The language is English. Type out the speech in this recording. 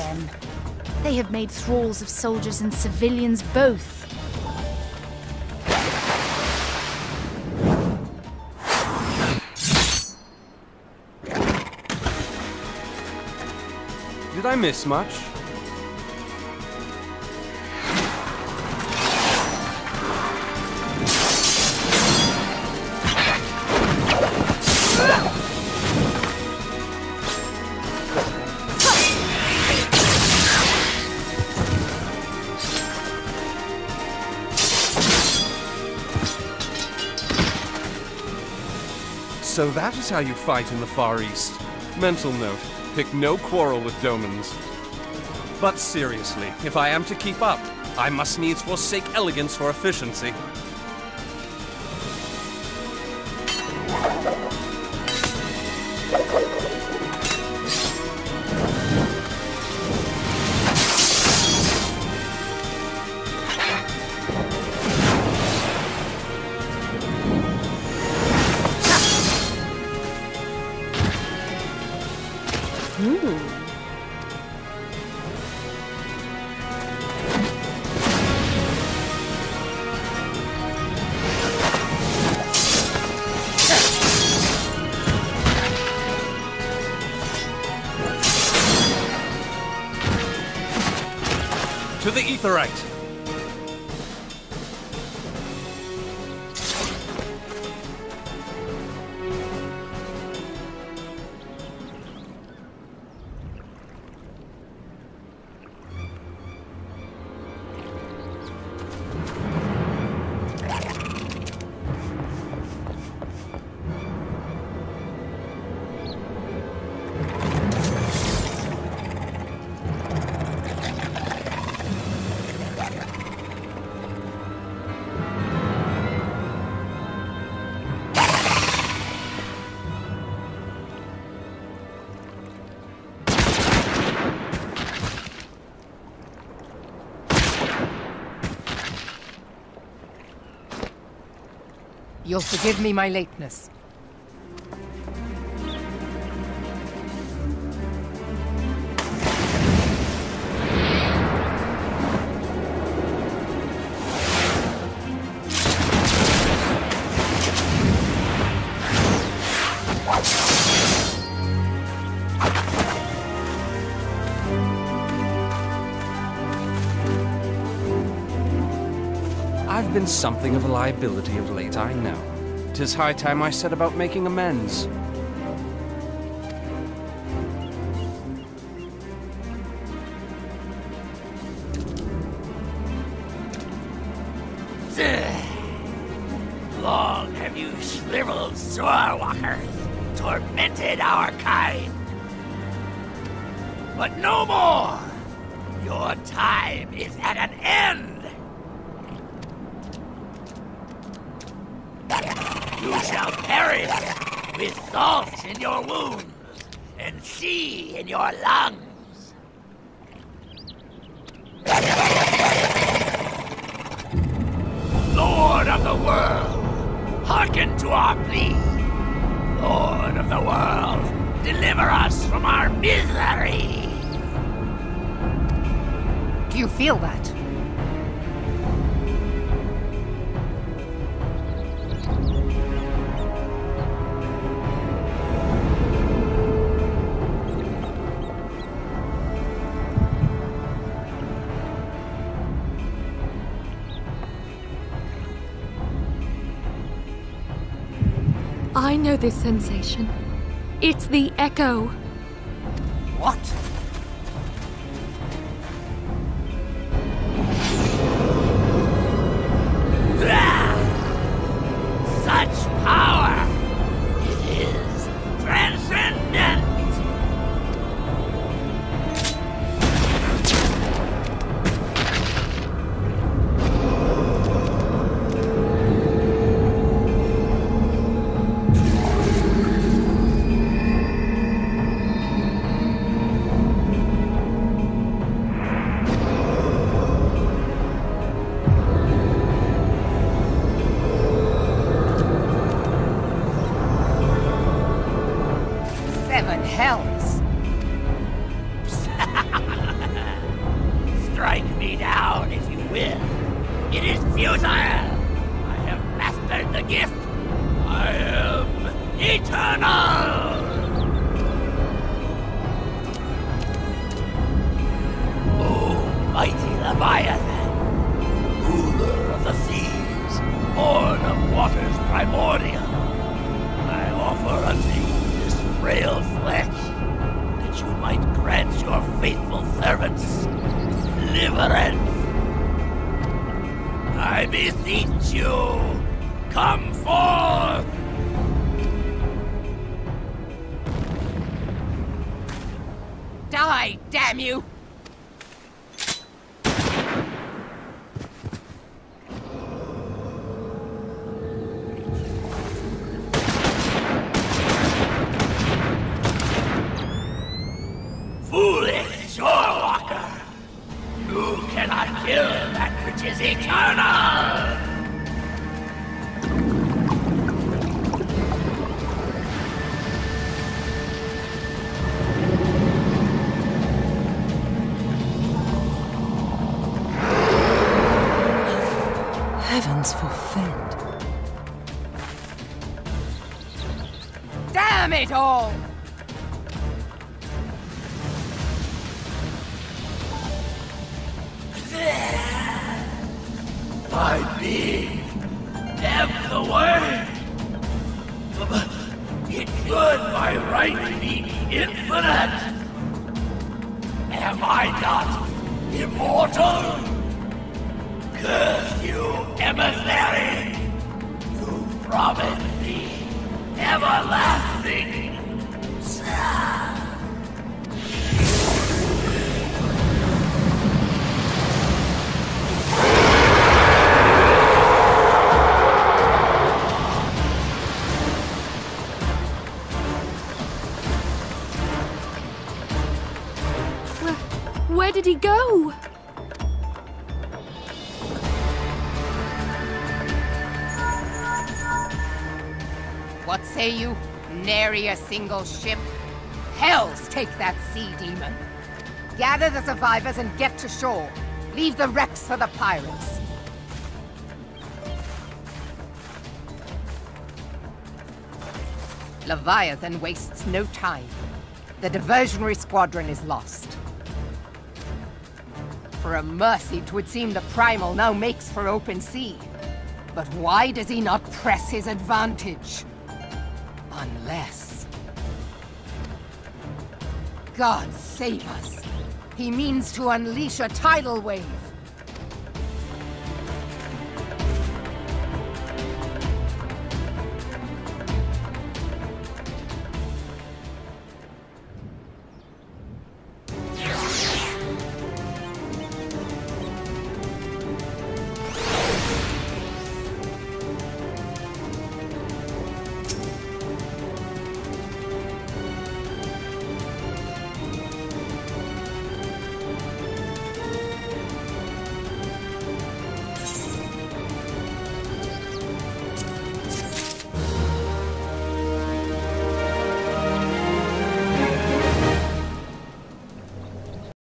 them. They have made thralls of soldiers and civilians both. Did I miss much? So that is how you fight in the Far East. Mental note, pick no quarrel with Domans. But seriously, if I am to keep up, I must needs forsake elegance for efficiency. To the Aetheryte! You'll forgive me my lateness. I've been something of a liability of late, I know. 'Tis high time I set about making amends. Long have you shriveled swordwalkers tormented our kind. But no more! Your time is at an end! You shall perish with salt in your wounds and sea in your lungs. Lord of the world, hearken to our plea. Lord of the world, deliver us from our misery. Do you feel that? I know this sensation. It's the echo. What? Such power! It is transcendent! Seven hells! will. It is futile. I have mastered the gift. I am eternal. Oh, mighty Leviathan, ruler of the seas, born of waters primordial, I offer unto you this frail flesh, that you might grant your faithful servants deliverance. I beseech you, come forth! Die, damn you! Foolish shorewalker! You cannot kill that which is eternal! Heavens forfend. Damn it all! My being ebbs away. But it should by right be infinite. Am I not immortal? Curse you, emissary! You promised me everlasting. Where did he go? What say you? Nary a single ship? Hells take that sea demon! Gather the survivors and get to shore. Leave the wrecks for the pirates. Leviathan wastes no time. The diversionary squadron is lost. For a mercy, 'twould seem the Primal now makes for open sea. But why does he not press his advantage? Unless... God save us! He means to unleash a tidal wave.